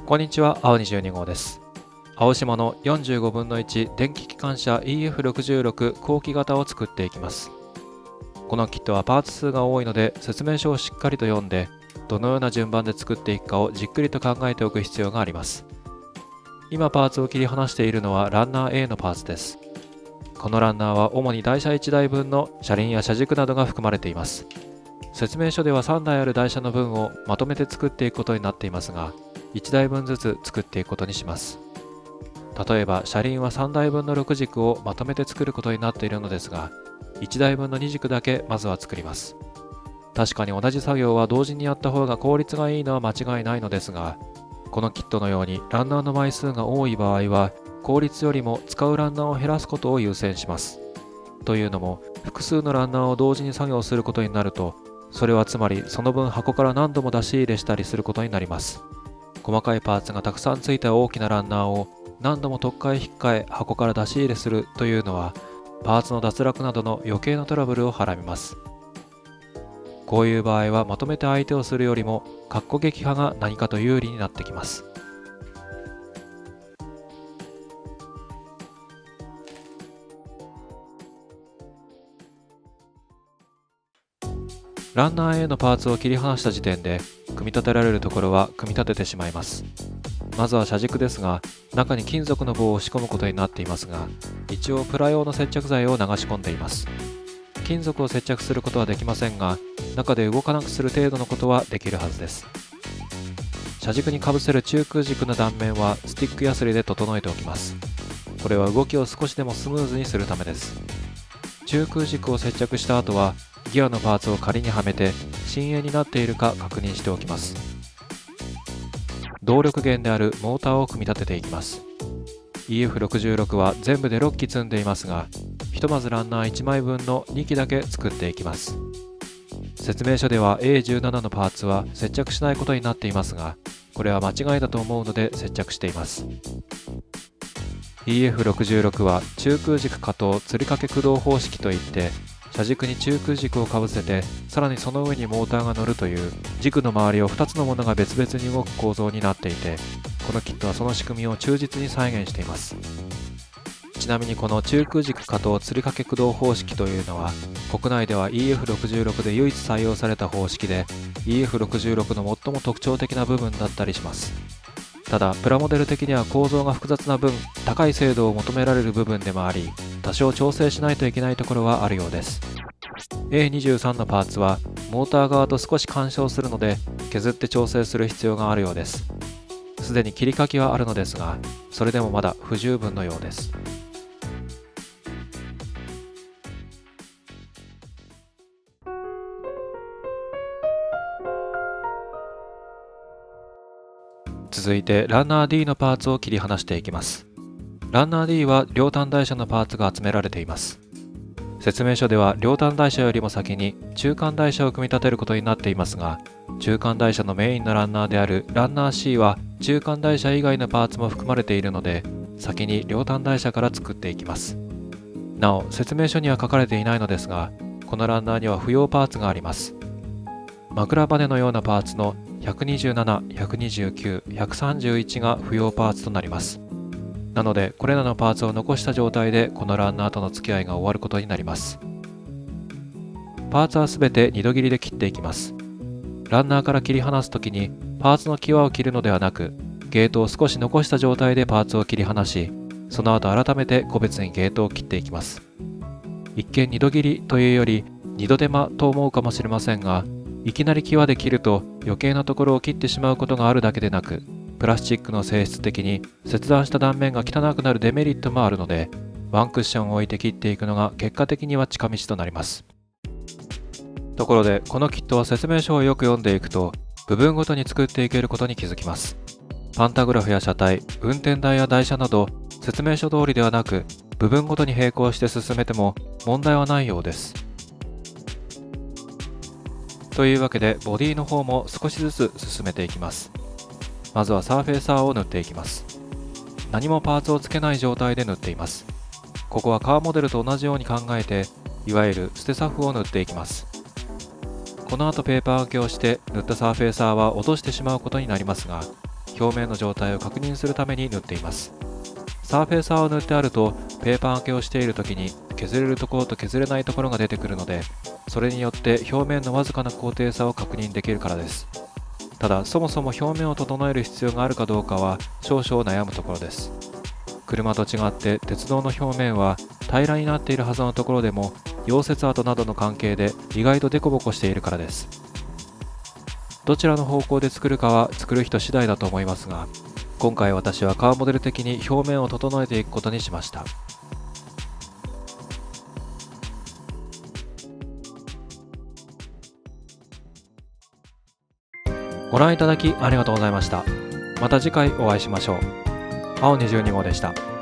こんにちは、青22号です。青島の45分の1電気機関車 EF66 後期型を作っていきます。このキットはパーツ数が多いので説明書をしっかりと読んで、どのような順番で作っていくかをじっくりと考えておく必要があります。今パーツを切り離しているのはランナー A のパーツです。このランナーは主に台車1台分の車輪や車軸などが含まれています。説明書では3台ある台車の分をまとめて作っていくことになっていますが、1台分ずつ作っていくことにします。例えば車輪は3台分の6軸をまとめて作ることになっているのですが、1台分の2軸だけまずは作ります。確かに同じ作業は同時にやった方が効率がいいのは間違いないのですが、このキットのようにランナーの枚数が多い場合は、効率よりも使うランナーを減らすことを優先します。というのも、複数のランナーを同時に作業することになると、それはつまりその分箱から何度も出し入れしたりすることになります。細かいパーツがたくさんついた大きなランナーを何度も取っ換え引っ換え箱から出し入れするというのは、パーツの脱落などの余計なトラブルをはらみます。こういう場合はまとめて相手をするよりもカッコ撃破が何かと有利になってきます。ランナー A のパーツを切り離した時点で組み立てられるところは組み立ててしまいます。まずは車軸ですが、中に金属の棒を仕込むことになっていますが、一応プラ用の接着剤を流し込んでいます。金属を接着することはできませんが、中で動かなくする程度のことはできるはずです。車軸にかぶせる中空軸の断面はスティックヤスリで整えておきます。これは動きを少しでもスムーズにするためです。中空軸を接着した後は、ギアのパーツを仮にはめて深淵になっているか確認しておきます。動力源であるモーターを組み立てていきます。 EF66 は全部で6機積んでいますが、ひとまずランナー1枚分の2機だけ作っていきます。説明書では A17 のパーツは接着しないことになっていますが、これは間違いだと思うので接着しています。 EF66 は中空軸下等吊り掛け駆動方式といって、車軸に中空軸をかぶせて、さらにその上にモーターが乗るという軸の周りを2つのものが別々に動く構造になっていて、このキットはその仕組みを忠実に再現しています。ちなみにこの中空軸下等吊り掛け駆動方式というのは、国内では EF66 で唯一採用された方式で、 EF66 の最も特徴的な部分だったりします。ただプラモデル的には構造が複雑な分、高い精度を求められる部分でもあり、多少調整しないといけないところはあるようです。 A23 のパーツはモーター側と少し干渉するので、削って調整する必要があるようです。すでに切り欠きはあるのですが、それでもまだ不十分のようです。続いてランナー D のパーツを切り離していきます。ランナー D は両端台車のパーツが集められています。説明書では両端台車よりも先に中間台車を組み立てることになっていますが、中間台車のメインのランナーであるランナー C は中間台車以外のパーツも含まれているので、先に両端台車から作っていきます。なお説明書には書かれていないのですが、このランナーには不要パーツがあります。枕バネのようなパーツの127、129、131が不要パーツとなります。なのでこれらのパーツを残した状態でこのランナーとの付き合いが終わることになります。パーツはすべて2度切りで切っていきます。ランナーから切り離すときにパーツの際を切るのではなく、ゲートを少し残した状態でパーツを切り離し、その後改めて個別にゲートを切っていきます。一見2度切りというより2度手間と思うかもしれませんが、いきなり際で切ると余計なところを切ってしまうことがあるだけでなく、プラスチックの性質的に切断した断面が汚くなるデメリットもあるので、ワンクッションを置いて切っていくのが結果的には近道となります。ところでこのキットは説明書をよく読んでいくと、部分ごとに作っていけることに気づきます。パンタグラフや車体、運転台や台車など説明書通りではなく、部分ごとに並行して進めても問題はないようです。というわけでボディの方も少しずつ進めていきます。まずはサーフェーサーを塗っていきます。何もパーツをつけない状態で塗っています。ここはカーモデルと同じように考えて、いわゆる捨てサフを塗っていきます。この後ペーパー分けをして塗ったサーフェーサーは落としてしまうことになりますが、 表面の状態を確認するために塗っています。サーフェイサーを塗ってあると、ペーパー開けをしている時に削れるところと削れないところが出てくるので、それによって表面のわずかな高低差を確認できるからです。ただ、そもそも表面を整える必要があるかどうかは少々悩むところです。車と違って鉄道の表面は平らになっているはずのところでも、溶接跡などの関係で意外とデコボコしているからです。どちらの方向で作るかは作る人次第だと思いますが、今回私はカーモデル的に表面を整えていくことにしました。ご覧いただきありがとうございました。また次回お会いしましょう。青22号でした。